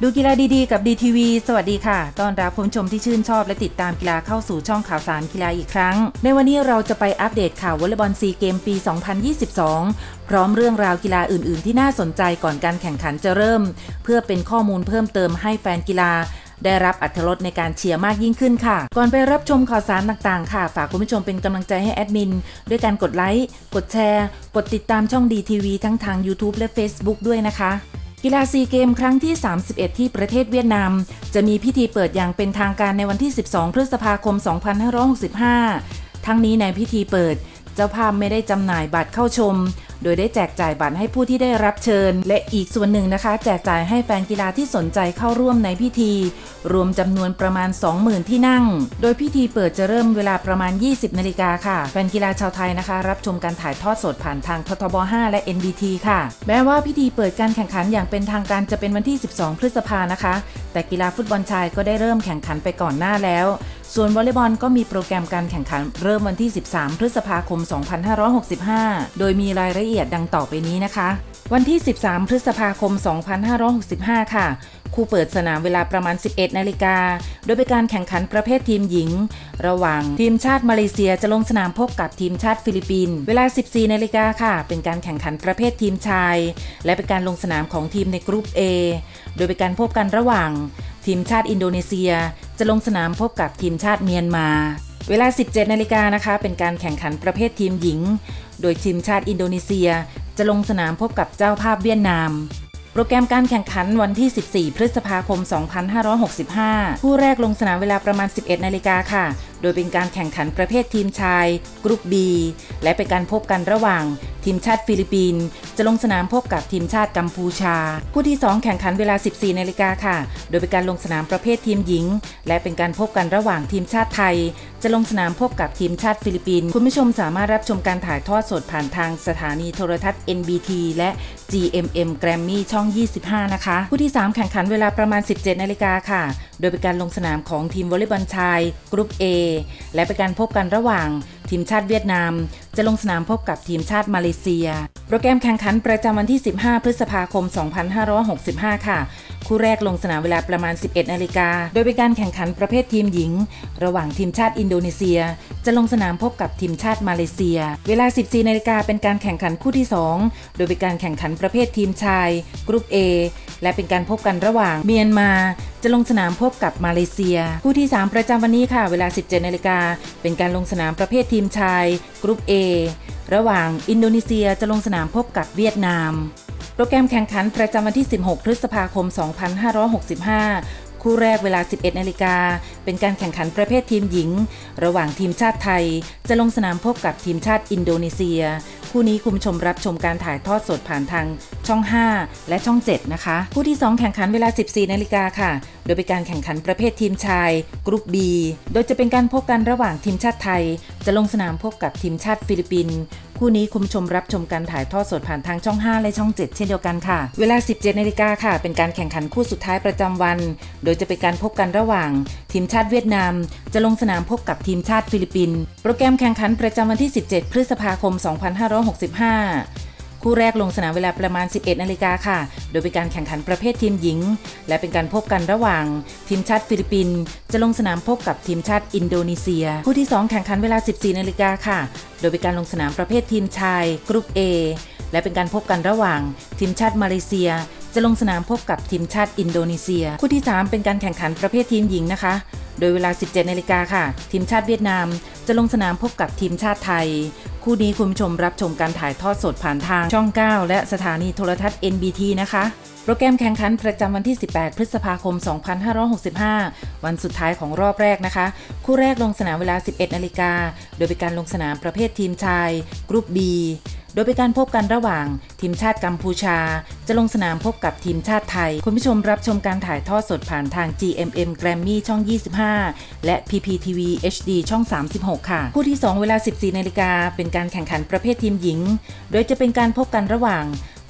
ดูกีฬาดีๆกับ DTV สวัสดีค่ะต้อนรับผู้ชมที่ชื่นชอบและติดตามกีฬาเข้าสู่ช่องข่าวสารกีฬาอีกครั้งในวันนี้เราจะไปอัปเดตข่าววอลเลย์บอลซีเกมปี 2022 พร้อมเรื่องราวกีฬาอื่นๆที่น่าสนใจก่อนการแข่งขันจะเริ่มเพื่อเป็นข้อมูลเพิ่มเติมให้แฟนกีฬาได้รับอรรถรสในการเชียร์มากยิ่งขึ้นค่ะก่อนไปรับชมข่าวสารต่างๆค่ะฝากคุณผู้ชมเป็นกำลังใจให้แอดมินด้วยการกดไลค์กดแชร์กดติดตามช่อง DTV ทั้งทาง YouTube และ Facebook ด้วยนะคะกีฬาซีเกมครั้งที่ 31 ที่ประเทศเวียดนามจะมีพิธีเปิดอย่างเป็นทางการในวันที่ 12 พฤษภาคม 2565 ทั้งนี้ในพิธีเปิดเจ้าภาพไม่ได้จำหน่ายบัตรเข้าชมโดยได้แจกจ่ายบัตรให้ผู้ที่ได้รับเชิญและอีกส่วนหนึ่งนะคะแจกจ่ายให้แฟนกีฬาที่สนใจเข้าร่วมในพิธีรวมจำนวนประมาณ 20,000 ที่นั่งโดยพิธีเปิดจะเริ่มเวลาประมาณ 20 นาฬิกาค่ะแฟนกีฬาชาวไทยนะคะรับชมการถ่ายทอดสดผ่านทางททบ 5 และ NBT ค่ะแม้ว่าพิธีเปิดการแข่งขันอย่างเป็นทางการจะเป็นวันที่ 12 พฤษภานะคะแต่กีฬาฟุตบอลชายก็ได้เริ่มแข่งขันไปก่อนหน้าแล้วส่วนวอลเลย์บอลก็มีโปรแกรมการแข่งขันเริ่มวันที่ 13 พฤษภาคม 2565 โดยมีรายละเอียดดังต่อไปนี้นะคะวันที่ 13 พฤษภาคม 2565 ค่ะคู่เปิดสนามเวลาประมาณ 11 นาฬิกาโดยเป็นการแข่งขันประเภททีมหญิงระหว่างทีมชาติมาเลเซียจะลงสนามพบกับทีมชาติฟิลิปปินส์เวลา 14 นาฬิกาค่ะเป็นการแข่งขันประเภททีมชายและเป็นการลงสนามของทีมในกรุ๊ป A โดยเป็นการพบกันระหว่างทีมชาติอินโดนีเซียจะลงสนามพบกับทีมชาติเมียนมาเวลา 17 นาฬิกานะคะเป็นการแข่งขันประเภททีมหญิงโดยทีมชาติอินโดนีเซียจะลงสนามพบกับเจ้าภาพเวียดนามโปรแกรมการแข่งขันวันที่ 14 พฤษภาคม 2565 คู่แรกลงสนามเวลาประมาณ 11 นาฬิกาค่ะโดยเป็นการแข่งขันประเภททีมชายกรุ๊ป B และเป็นการพบกันระหว่างทีมชาติฟิลิปปินส์จะลงสนามพบกับทีมชาติกัมพูชาคู่ที่ 2 แข่งขันเวลา 14 นาฬิกาค่ะโดยเป็นการลงสนามประเภททีมหญิงและเป็นการพบกันระหว่างทีมชาติไทยจะลงสนามพบกับทีมชาติฟิลิปปินส์คุณผู้ชมสามารถรับชมการถ่ายทอดสดผ่านทางสถานีโทรทัศน์ NBT และ GMM Grammy ช่อง 25 นะคะคู่ที่ 3 แข่งขันเวลาประมาณ 17 นาฬิกาค่ะโดยเป็นการลงสนามของทีมวอลเลย์บอลชายกรุ๊ป A และเป็นการพบกันระหว่างทีมชาติเวียดนามจะลงสนามพบกับทีมชาติมาเลเซียโปรแกรมแข่งขันประจำวันที่ 15 พฤษภาคม 2565 ค่ะคู่แรกลงสนามเวลาประมาณ 11 นาฬิกาโดยเป็นการแข่งขันประเภททีมหญิงระหว่างทีมชาติอินโดนีเซียจะลงสนามพบกับทีมชาติมาเลเซียเวลา 14 นาฬิกาเป็นการแข่งขันคู่ที่ 2 โดยเป็นการแข่งขันประเภททีมชายกรุ๊ป A และเป็นการพบกันระหว่างเมียนมาจะลงสนามพบกับมาเลเซียคู่ที่ 3 ประจำวันนี้ค่ะเวลา 17 นาฬิกาเป็นการลงสนามประเภททีมชายกรุ๊ป A ระหว่างอินโดนีเซียจะลงสนามพบกับเวียดนามโปรแกรมแข่งขันประจำวันที่ 16 พฤษภาคม 2565 คู่แรกเวลา 11 นาฬิกาเป็นการแข่งขันประเภททีมหญิงระหว่างทีมชาติไทยจะลงสนามพบกับทีมชาติอินโดนีเซียคู่นี้คุณผู้ชมรับชมการถ่ายทอดสดผ่านทางช่อง 5 และช่อง 7 นะคะคู่ที่ 2 แข่งขันเวลา 14 นาฬิกาค่ะโดยเป็นการแข่งขันประเภททีมชายกรุ๊ป B โดยจะเป็นการพบกันระหว่างทีมชาติไทยจะลงสนามพบกับทีมชาติฟิลิปปินส์คู่นี้คุณผู้ชมรับชมการถ่ายทอดสดผ่านทางช่อง 5 และช่อง 7 เช่นเดียวกันค่ะเวลา 17 นาฬิกาค่ะเป็นการแข่งขันคู่สุดท้ายประจำวันโดยจะเป็นการพบกันระหว่างทีมชาติเวียดนามจะลงสนามพบกับทีมชาติฟิลิปปินส์โปรแกรมแข่งขันประจำวันที่ 17 พฤษภาคม 2565 คู่แรกลงสนามเวลาประมาณ 11 นาฬิกาค่ะโดยเป็นการแข่งขันประเภททีมหญิงและเป็นการพบกันระหว่างทีมชาติฟิลิปปินส์จะลงสนามพบกับทีมชาติอินโดนีเซียคู่ที่ 2 แข่งขันเวลา 14 นาฬิกาค่ะโดยเป็นการลงสนามประเภททีมชายกรุ๊ป A และเป็นการพบกันระหว่างทีมชาติมาเลเซียจะลงสนามพบกับทีมชาติอินโดนีเซียคู่ที่ 3 เป็นการแข่งขันประเภททีมหญิงนะคะโดยเวลา 17 นาฬิกาค่ะทีมชาติเวียดนามจะลงสนามพบกับทีมชาติไทยคู่นี้คุณผู้ชมรับชมการถ่ายทอดสดผ่านทางช่อง 9 และสถานีโทรทัศน์ NBT นะคะโปรแกรมแข่งขันประจำวันที่ 18 พฤษภาคม 2565 วันสุดท้ายของรอบแรกนะคะคู่แรกลงสนามเวลา 11 นาฬิกาโดยเป็นการลงสนามประเภททีมชายกรุ๊ป B โดยเป็นการพบกันระหว่างทีมชาติกัมพูชาจะลงสนามพบกับทีมชาติไทยคุณผู้ชมรับชมการถ่ายทอดสดผ่านทาง GMM Grammy ช่อง 25 และ PPTV HD ช่อง 36 ค่ะคู่ที่ 2 เวลา 14 นาฬิกาเป็นการแข่งขันประเภททีมหญิงโดยจะเป็นการพบกันระหว่าง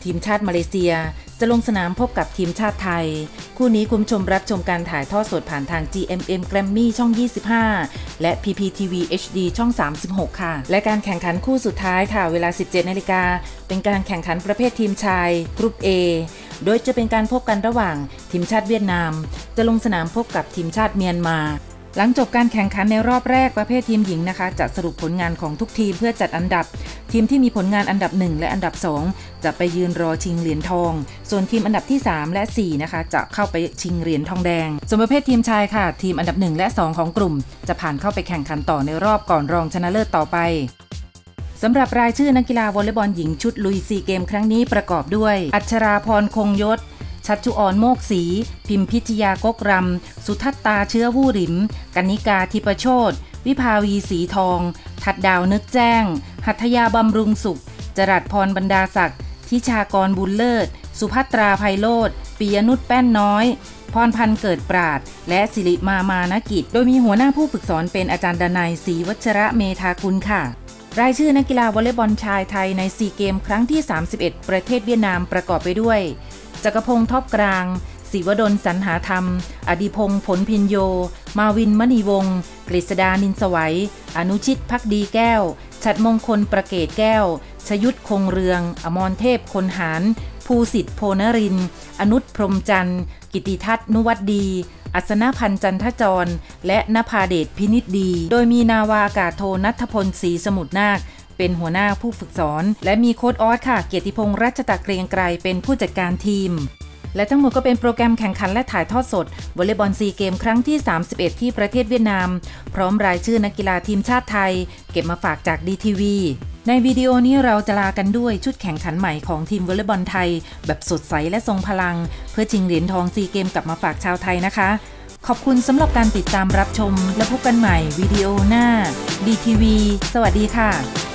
ทีมชาติมาเลเซียจะลงสนามพบกับทีมชาติไทยคู่นี้คุณผู้ชมรับชมการถ่ายทอดสดผ่านทาง GMM Grammy ช่อง 25 และ PPTV HD ช่อง 36 ค่ะและการแข่งขันคู่สุดท้ายค่ะเวลา 17 นาฬิกาเป็นการแข่งขันประเภททีมชายกรุ๊ป A โดยจะเป็นการพบกันระหว่างทีมชาติเวียดนามจะลงสนามพบกับทีมชาติเมียนมาหลังจบการแข่งขันในรอบแรกประเภททีมหญิงนะคะจะสรุปผลงานของทุกทีมเพื่อจัดอันดับทีมที่มีผลงานอันดับ1และอันดับ2จะไปยืนรอชิงเหรียญทองส่วนทีมอันดับที่3และ4นะคะจะเข้าไปชิงเหรียญทองแดงส่วนประเภททีมชายค่ะทีมอันดับ1และ2ของกลุ่มจะผ่านเข้าไปแข่งขันต่อในรอบก่อนรองชนะเลิศต่อไปสำหรับรายชื่อนักกีฬาวอลเลย์บอลหญิงชุดลุยซีเกมครั้งนี้ประกอบด้วยอัชราพรคงยศชัชชุออนโมกศรีพิมพิชยากกรำสุทัตตาเชื้อวู่หริมกนิกาธิปโชติวิภาวีสีทองทัดดาวนึกแจ้งหัตถยาบำรุงสุขจรัสพรบรรดาศักดิ์ทิชากรบุญเลิศสุภัตราไพโรจน์ปิยนุชแป้นน้อยพรพันธ์เกิดปราดและสิริมามานกิจโดยมีหัวหน้าผู้ฝึกสอนเป็นอาจารย์ดนัยศรีวัชระเมธากุลค่ะรายชื่อนักกีฬาวอลเลย์บอลชายไทยในซีเกมครั้งที่31ประเทศเวียดนามประกอบไปด้วยจักรพงษ์ท็อปกลางศิวดลสรรหาธรรมอดิพงษ์ผลพินโยมาวินมณีวงศ์กฤษดานินสวัยอนุชิตภักดีแก้วฉัตรมงคลประเกตแก้วชยุทธคงเรืองอมรเทพคนหารภูสิทธิ์โพนรินทร์อนุชพรหมจันทร์กิติทัศน์นุวัตดีอัศนพันธ์จันทจรและนภาเดชพินิจดีโดยมีนาวาอากาศโทณัฐพลศรีสมุทรนาคเป็นหัวหน้าผู้ฝึกสอนและมีโค้ชออสค่ะเกียรติพงษ์รัชตะเกรียงไกรเป็นผู้จัดการทีมและทั้งหมดก็เป็นโปรแกรมแข่งขันและถ่ายทอดสดวอลเลย์บอลซีเกมครั้งที่31ที่ประเทศเวียดนามพร้อมรายชื่อนักกีฬาทีมชาติไทยเก็บมาฝากจาก DTV ในวิดีโอนี้เราจะลากันด้วยชุดแข่งขันใหม่ของทีมวอลเลย์บอลไทยแบบสดใสและทรงพลังเพื่อชิงเหรียญทองซีเกมกลับมาฝากชาวไทยนะคะขอบคุณสำหรับการติดตามรับชมและพบกันใหม่วิดีโอหน้า DTV สวัสดีค่ะ